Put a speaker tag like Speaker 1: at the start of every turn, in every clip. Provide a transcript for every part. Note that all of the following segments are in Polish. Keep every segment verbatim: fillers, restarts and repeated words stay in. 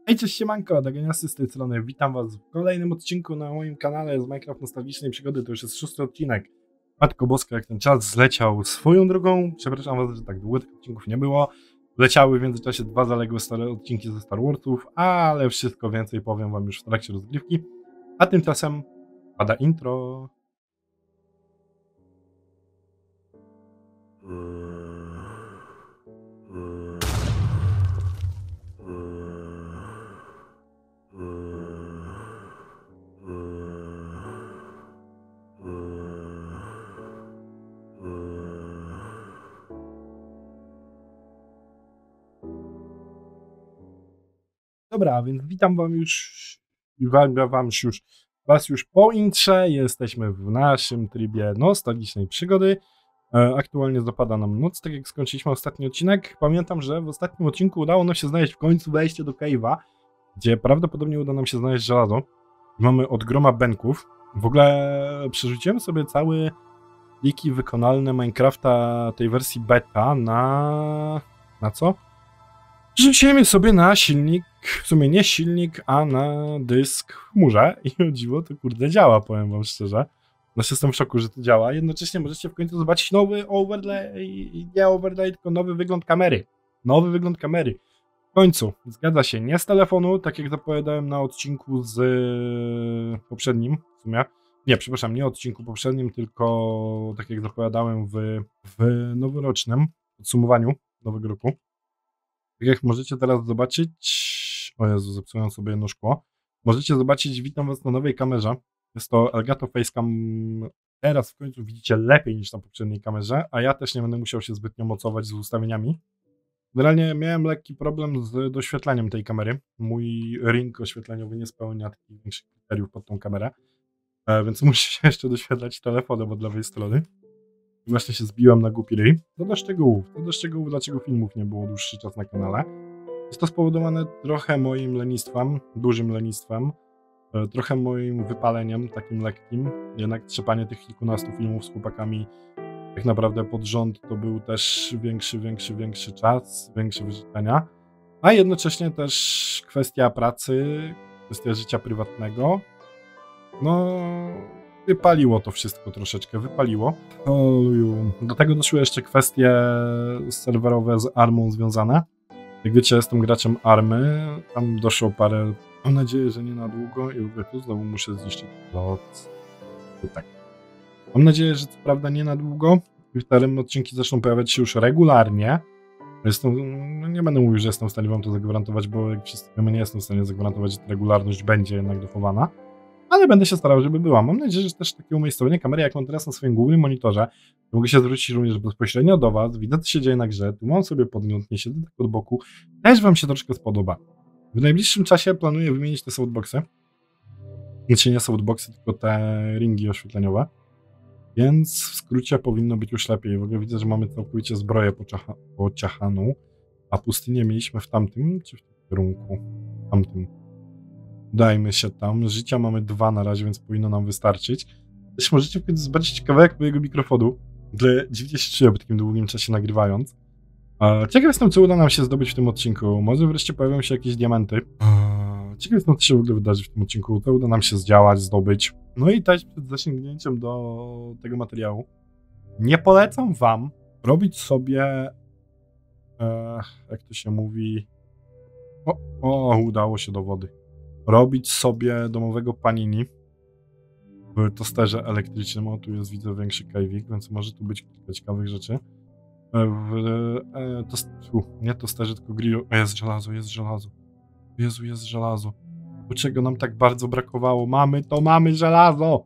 Speaker 1: Hej, cześć, siemanko, Dagoniasty z tej strony, witam was w kolejnym odcinku na moim kanale z Minecraft Nostalgicznej Przygody. To już jest szósty odcinek. Matko Boska, jak ten czas zleciał swoją drogą. Przepraszam was, że tak długo tych odcinków nie było. Leciały w międzyczasie dwa zaległe stare odcinki ze Star Warsów, ale wszystko więcej powiem wam już w trakcie rozgrywki. A tymczasem pada intro. Dobra, więc witam wam już, wam, wam już, was już po intrze. Jesteśmy w naszym trybie nostalgicznej przygody. E, aktualnie zapada nam noc, tak jak skończyliśmy ostatni odcinek. Pamiętam, że w ostatnim odcinku udało nam się znaleźć w końcu wejście do cave'a, gdzie prawdopodobnie uda nam się znaleźć żelazo. Mamy od groma benków. W ogóle przerzuciłem sobie całe pliki wykonalne Minecrafta tej wersji beta na... na co? Rzuciłem je sobie na silnik, w sumie nie silnik, a na dysk w chmurze i o dziwo to kurde działa, powiem wam szczerze. No jestem w szoku, że to działa. Jednocześnie możecie w końcu zobaczyć nowy overlay, nie overlay, tylko nowy wygląd kamery. Nowy wygląd kamery. W końcu, zgadza się, nie z telefonu, tak jak zapowiadałem na odcinku z poprzednim, w sumie. Nie, przepraszam, nie odcinku poprzednim, tylko tak jak zapowiadałem w, w noworocznym podsumowaniu nowego roku. Tak jak możecie teraz zobaczyć, o Jezu, zepsułem sobie jedno szkło, możecie zobaczyć, witam was na nowej kamerze, jest to Elgato Facecam, teraz w końcu widzicie lepiej niż na poprzedniej kamerze, a ja też nie będę musiał się zbytnio mocować z ustawieniami. Generalnie miałem lekki problem z doświetleniem tej kamery, mój ring oświetleniowy nie spełnia takich większych kryteriów pod tą kamerę, więc muszę się jeszcze doświetlać telefonem od lewej strony. I właśnie się zbiłem na głupi ryj. To do szczegółów. To do szczegółów, dlaczego filmów nie było dłuższy czas na kanale. Jest to spowodowane trochę moim lenistwem, dużym lenistwem, trochę moim wypaleniem, takim lekkim. Jednak trzepanie tych kilkunastu filmów z chłopakami tak naprawdę pod rząd to był też większy, większy, większy czas, większe wyrzeczenia. A jednocześnie też kwestia pracy, kwestia życia prywatnego. No... Wypaliło to wszystko troszeczkę, wypaliło. Oluju. Do tego doszły jeszcze kwestie serwerowe z Armą związane. Jak wiecie, jestem graczem Army, tam doszło parę, mam nadzieję, że nie na długo i w ogóle tu znowu muszę zniszczyć plot. Tak. Mam nadzieję, że co prawda nie na długo i te odcinki zaczną pojawiać się już regularnie. Jestem, no nie będę mówił, że jestem w stanie wam to zagwarantować, bo jak wszyscy wiemy, nie jestem w stanie zagwarantować, że ta regularność będzie jednak dochowana. Ale będę się starał, żeby była. Mam nadzieję, że też takie umiejscowienie kamery, jak mam teraz na swoim głównym monitorze, to mogę się zwrócić również bezpośrednio do was, widzę, co się dzieje na grze, tu mam sobie podgląd, nie siedzę tak od boku, też wam się troszkę spodoba. W najbliższym czasie planuję wymienić te soundboxy, znaczy nie soundboxy, tylko te ringi oświetleniowe, więc w skrócie powinno być już lepiej. W ogóle widzę, że mamy całkowicie zbroję pociachaną, a pustynię mieliśmy w tamtym, czy w tym kierunku? W tamtym. Udajmy się tam. Życia mamy dwa na razie, więc powinno nam wystarczyć. Też możecie w końcu zobaczyć kawałek mojego mikrofonu. Dziwnie się czuję po takim długim czasie nagrywając. Ciekaw jestem, co uda nam się zdobyć w tym odcinku. Może wreszcie pojawią się jakieś diamenty. Ciekaw jestem, co się w ogóle wydarzy w tym odcinku. Co uda nam się zdziałać, zdobyć. No i też przed zasięgnięciem do tego materiału nie polecam wam robić sobie e, jak to się mówi o, o, udało się do wody. Robić sobie domowego panini w tosterze elektrycznym. O, tu jest, widzę, większy kajwik, więc może tu być kilka ciekawych rzeczy. W e, tost, u, nie tosterze, tylko grillu. O, jest żelazo, jest żelazo. Jezu, jest żelazo. Do czego nam tak bardzo brakowało? Mamy to, mamy żelazo!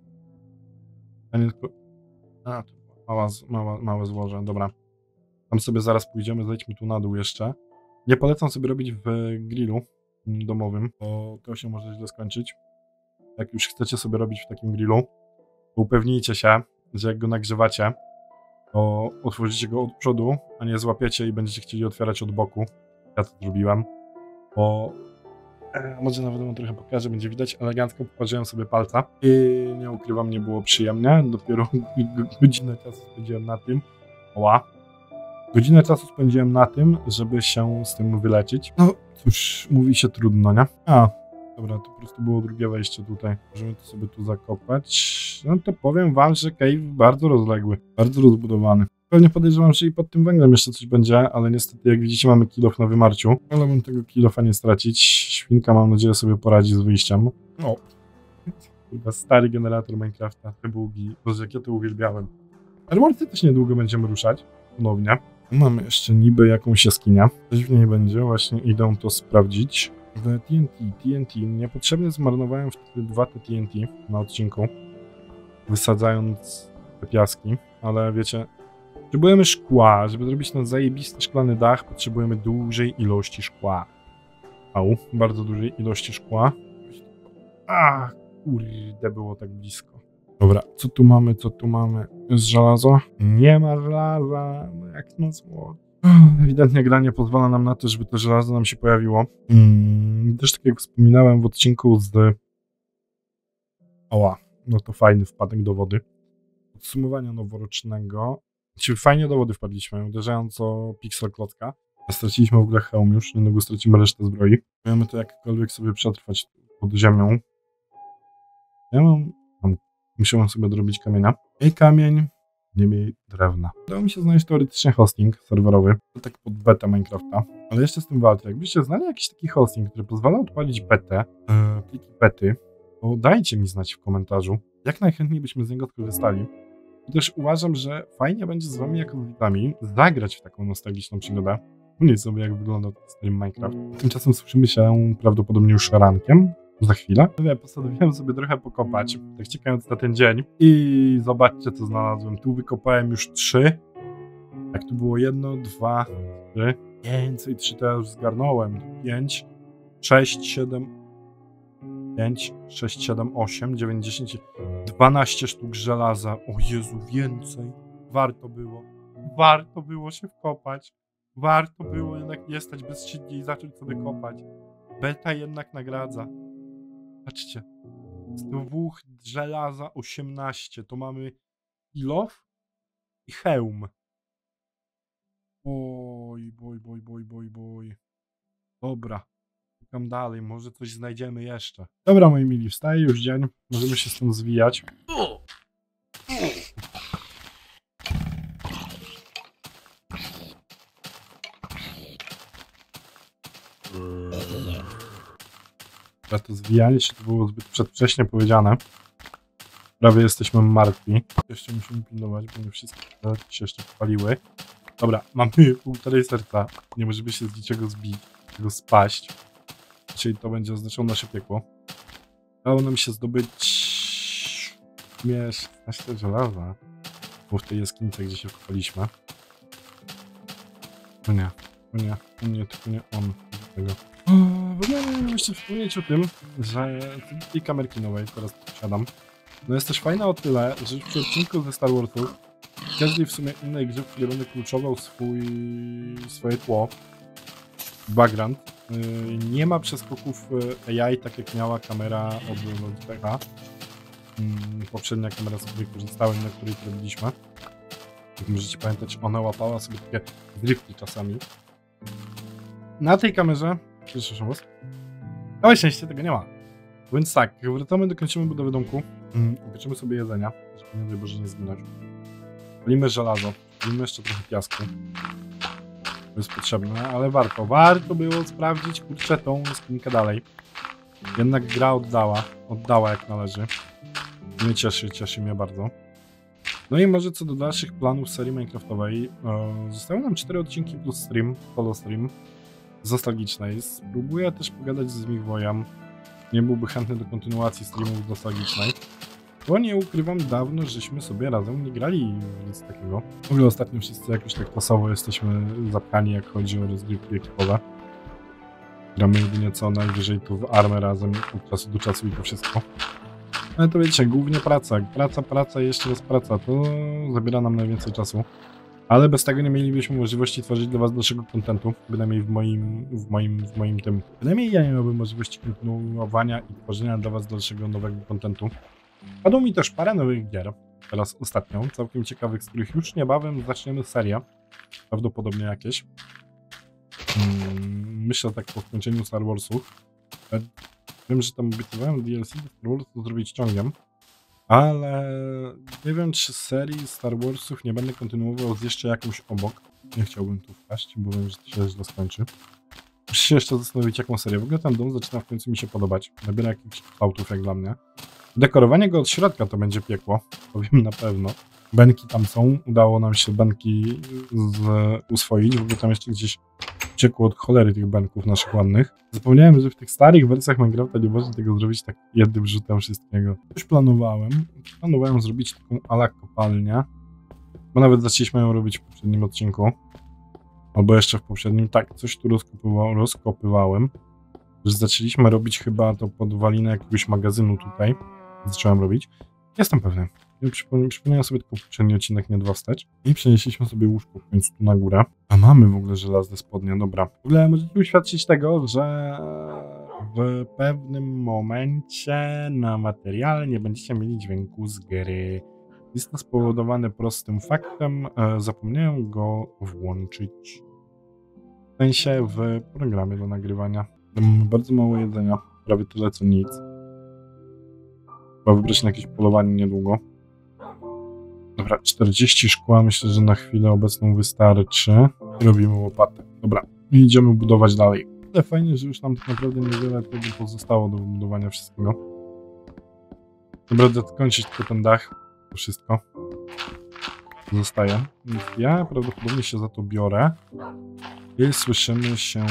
Speaker 1: A nie tylko... A, to mała, mała, małe złoże, dobra. Tam sobie zaraz pójdziemy, zejdźmy tu na dół jeszcze. Nie polecam sobie robić w grillu domowym, bo to się może źle skończyć. Jak już chcecie sobie robić w takim grillu, to upewnijcie się, że jak go nagrzewacie, to otworzycie go od przodu, a nie złapiecie i będziecie chcieli otwierać od boku. Ja to zrobiłem, bo e, może nawet wam trochę pokażę, będzie widać, elegancko poparzyłem sobie palca i nie ukrywam, nie było przyjemnie. Dopiero godzinę czasu spędziłem na tym. Oła. Godzinę czasu spędziłem na tym, żeby się z tym wyleczyć. No, Cóż, mówi się trudno, nie? A, dobra, to po prostu było drugie wejście tutaj. Możemy to sobie tu zakopać. No to powiem wam, że cave bardzo rozległy, bardzo rozbudowany. Pewnie podejrzewam, że i pod tym węglem jeszcze coś będzie, ale niestety, jak widzicie, mamy kill off na wymarciu. Ale bym tego kill offa nie stracić. Świnka, mam nadzieję, sobie poradzi z wyjściem. No. Chyba stary generator Minecrafta, te bugi. Boże, jak ja to uwielbiałem. Armorcy też niedługo będziemy ruszać. Ponownie. Mamy jeszcze niby jakąś jaskinię. Coś w niej będzie, właśnie idę to sprawdzić. W T N T, T N T. Niepotrzebnie zmarnowałem wtedy dwa te T N T na odcinku. Wysadzając te piaski, ale wiecie, potrzebujemy szkła. Żeby zrobić ten zajebisty szklany dach, potrzebujemy dużej ilości szkła. Au, bardzo dużej ilości szkła. A, kurde, było tak blisko. Dobra, co tu mamy, co tu mamy? Jest żelazo? Nie ma żelaza, no jak na zło. Ewidentnie gra nie pozwala nam na to, żeby to żelazo nam się pojawiło. Hmm, też tak jak wspominałem w odcinku z... Oła, no to fajny wpadek do wody. Podsumowania noworocznego. Czyli fajnie do wody wpadliśmy, uderzając o piksel klocka. Straciliśmy w ogóle hełm już, niedługo stracimy resztę zbroi. Możemy to jakkolwiek sobie przetrwać pod ziemią. Ja mam... mam musiałem sobie odrobić kamienia. I kamień, nie miej drewna. Udało mi się znaleźć teoretycznie hosting serwerowy, to tak pod betę Minecrafta, ale jeszcze z tym walczę. Jakbyście znali jakiś taki hosting, który pozwala odpalić betę, yy, pliki bety, to dajcie mi znać w komentarzu. Jak najchętniej byśmy z niego skorzystali. I też uważam, że fajnie będzie z wami jako z widzami zagrać w taką nostalgiczną przygodę. Nie sobie jak wygląda stream Minecraft. Tymczasem słyszymy się prawdopodobnie już rankiem. Za chwilę. Ja postanowiłem sobie trochę pokopać, tak czekając na ten dzień. I zobaczcie, co znalazłem. Tu wykopałem już trzy. Jak tu było jedno, dwa, trzy. Więcej, trzy to ja już zgarnąłem. Pięć, sześć, siedem, pięć, sześć, siedem, osiem, dziewięć, dziesięć, dwanaście sztuk żelaza. O Jezu, więcej. Warto było. Warto było się wkopać. Warto było jednak nie stać bezczynnie i zacząć sobie kopać. Beta jednak nagradza. Patrzcie, z dwóch żelaza osiemnaście, to mamy kill off i hełm. Oj, boj, boj, boj, boj, boj. Dobra, szukam dalej, może coś znajdziemy jeszcze. Dobra, moi mili, wstaje już dzień, możemy się stąd zwijać. Teraz to zwijanie się to było zbyt przedwcześnie powiedziane. Prawie jesteśmy martwi. Jeszcze musimy pilnować, bo nie wszystkie się jeszcze popaliły. Dobra, mamy półtorej serca. Nie możemy się z niczego zbić, tego spaść. Czyli to będzie oznaczało nasze piekło. Udało nam się zdobyć... szesnaście żelaza. Było w tej jaskinice, gdzie się wkopaliśmy. O nie, o nie, o nie, tylko nie on. Tego. W ogóle miałem jeszcze wspomnieć o tym, że tej kamerki nowej teraz posiadam. No jest też fajna o tyle, że w odcinku ze Star Warsów w każdej w sumie innej grze, w której będę kluczował swój, swoje tło, background, yy, nie ma przeskoków A I, tak jak miała kamera od Logitecha. Yy, poprzednia kamera, z której korzystałem, na której to robiliśmy. Jak możecie pamiętać, ona łapała sobie takie zrywki czasami. Na tej kamerze, przepraszam was, całe szczęście tego nie ma. Więc tak, jak wracamy, dokończymy budowę domku, mm, upieczymy sobie jedzenia, żeby nie daj Boże nie zginąć. Palimy żelazo, palimy jeszcze trochę piasku. To jest potrzebne, ale warto, warto było sprawdzić, kurczę, tą skrzynkę dalej. Jednak gra oddała, oddała jak należy. Mnie cieszy, cieszy mnie bardzo. No i może co do dalszych planów serii Minecraftowej, e, zostały nam cztery odcinki plus stream, solo stream z nostalgicznej. Spróbuję też pogadać z Migwojem. Nie byłby chętny do kontynuacji streamów nostalgicznej. Bo nie ukrywam, dawno żeśmy sobie razem nie grali nic takiego. W ogóle ostatnio wszyscy jakoś tak czasowo jesteśmy zapchani, jak chodzi o rozgrywki ekipowe. Gramy jedynie co najwyżej tu w armę razem od czasu do czasu i to wszystko. Ale to wiecie, głównie praca. Praca, praca i jeszcze raz praca. To zabiera nam najwięcej czasu. Ale bez tego nie mielibyśmy możliwości tworzyć dla was dalszego kontentu. Bynajmniej w moim, w moim, w moim tym. Bynajmniej ja nie miałbym możliwości kontynuowania i tworzenia dla was dalszego nowego kontentu. Padło mi też parę nowych gier. Teraz ostatnią, całkiem ciekawych, z których już niebawem zaczniemy serię. Prawdopodobnie jakieś. Hmm, myślę tak po skończeniu Star Warsów. Wiem, że tam obiecywałem D L C do Star Warsów zrobić ciągiem, ale nie wiem, czy serii Star Warsów nie będę kontynuował z jeszcze jakąś obok. Nie chciałbym tu wpaść, bo wiem, że to się źle skończy. Muszę się jeszcze zastanowić, jaką serię. W ogóle ten dom zaczyna w końcu mi się podobać. Nabiera jakichś kształtów jak dla mnie. Dekorowanie go od środka to będzie piekło, powiem na pewno. Benki tam są, udało nam się benki z, uswoić, w ogóle tam jeszcze gdzieś uciekło od cholery tych benków naszych ładnych. Zapomniałem, że w tych starych wersjach Minecrafta nie można tego zrobić tak jednym rzutem wszystkiego. Coś planowałem, planowałem zrobić taką ala kopalnię, bo nawet zaczęliśmy ją robić w poprzednim odcinku, albo jeszcze w poprzednim, tak, coś tu rozkopywa, rozkopywałem, że zaczęliśmy robić chyba to podwalinę jakiegoś magazynu tutaj, zacząłem robić. Jestem pewny. Przypomniałem sobie tylko poprzedni odcinek, nie dwa wstecz. I przenieśliśmy sobie łóżko w końcu tu na górę. A mamy w ogóle żelazne spodnie, dobra. W ogóle możecie uświadczyć tego, że w pewnym momencie na materiale nie będziecie mieli dźwięku z gry. Jest to spowodowane prostym faktem. Zapomniałem go włączyć. W sensie w programie do nagrywania. Mam bardzo mało jedzenia. Prawie tyle co nic. Chyba wybrać na jakieś polowanie niedługo. Dobra, czterdzieści szkła myślę, że na chwilę obecną wystarczy. I robimy łopatę. Dobra, i idziemy budować dalej. Ale fajnie, że już nam tak naprawdę niewiele tego pozostało do wybudowania wszystkiego. Dobra, dokończyć tylko ten dach. To wszystko zostaje. Więc ja prawdopodobnie się za to biorę. I słyszymy się...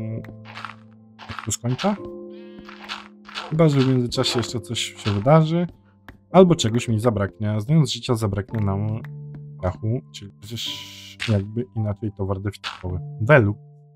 Speaker 1: Jak to skończę? Chyba, że w międzyczasie jeszcze coś się wydarzy. Albo czegoś mi zabraknie. Znając życia zabraknie nam dachu, czyli przecież jakby inaczej towar deficytowy. Welu.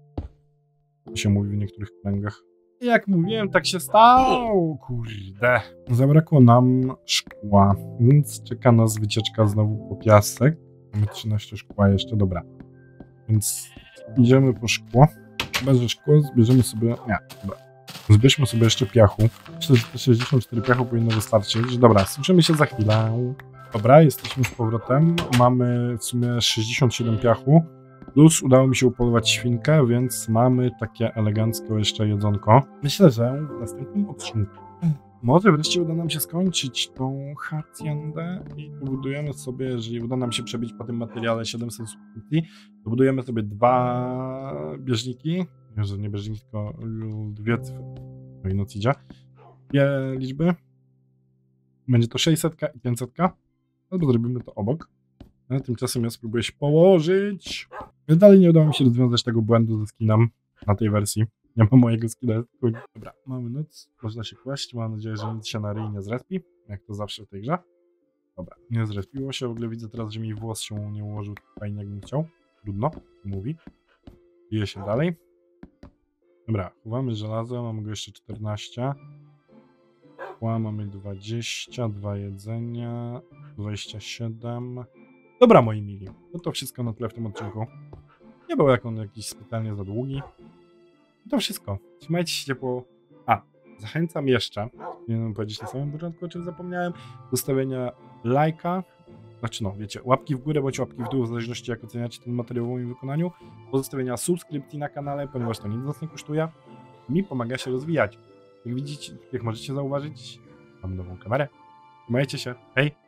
Speaker 1: To się mówi w niektórych kręgach. Jak mówiłem, tak się stało. Kurde. Zabrakło nam szkła, więc czeka nas wycieczka znowu po piasek. Mamy trzynaście szkła jeszcze, dobra. Więc idziemy po szkło. Chyba, że szkło zbierzemy sobie... Nie, dobra. Zbierzmy sobie jeszcze piachu. Myślę, że te sześćdziesiąt cztery piachu powinno wystarczyć. Dobra, słyszymy się za chwilę. Dobra, jesteśmy z powrotem. Mamy w sumie sześćdziesiąt siedem piachu. Plus udało mi się upolować świnkę, więc mamy takie eleganckie jeszcze jedzonko. Myślę, że w następnym odcinku może wreszcie uda nam się skończyć tą haciendę i pobudujemy sobie, jeżeli uda nam się przebić po tym materiale siedemset subskrypcji, to budujemy sobie dwa bieżniki. Nie, nie bieżniki, tylko dwie cyfry. No i noc idzie. Dwie liczby. Będzie to sześćset i pięćset. Albo zrobimy to obok. A tymczasem ja spróbuję się położyć. Więc dalej nie udało mi się rozwiązać tego błędu ze skinem na tej wersji. Nie ma mojego skina. Dobra, mamy noc. Można się kłaść. Mam nadzieję, że nic się na ryj nie zrespi. Jak to zawsze w tej grze. Dobra, nie zrespiło się. W ogóle widzę teraz, że mi włos się nie ułożył tak fajnie, jakbym chciał. Trudno, mówi. Bije się dalej. Dobra, chowamy żelazo. Mamy go jeszcze czternaście. Szkła mamy dwadzieścia, dwa jedzenia, dwadzieścia siedem. Dobra, moi mili, no to wszystko na tyle w tym odcinku. Nie był jak on jakiś specjalnie za długi. To wszystko. Trzymajcie się ciepło. A, zachęcam jeszcze, powinienem powiedzieć na samym początku, o czym zapomniałem, zostawienia lajka, znaczy no, wiecie, łapki w górę bądź łapki w dół, w zależności jak oceniacie ten materiał w moim wykonaniu, pozostawienia subskrypcji na kanale, ponieważ to nic nas nie kosztuje, mi pomaga się rozwijać. Jak widzicie, jak możecie zauważyć, mam nową kamerę. Trzymajcie się, hej!